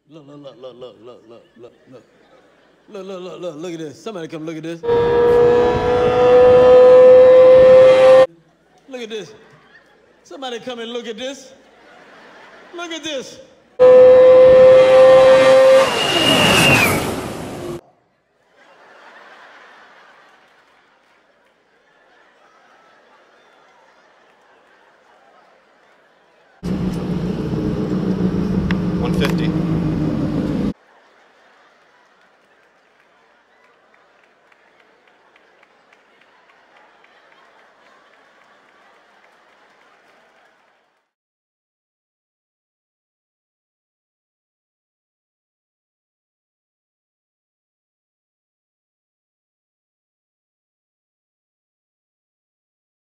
Look, look, look, look, look, look, look, look, look. Look, look, look, look, look at this. Somebody come look at this. Look at this. Somebody come and look at this. Look at this. $150.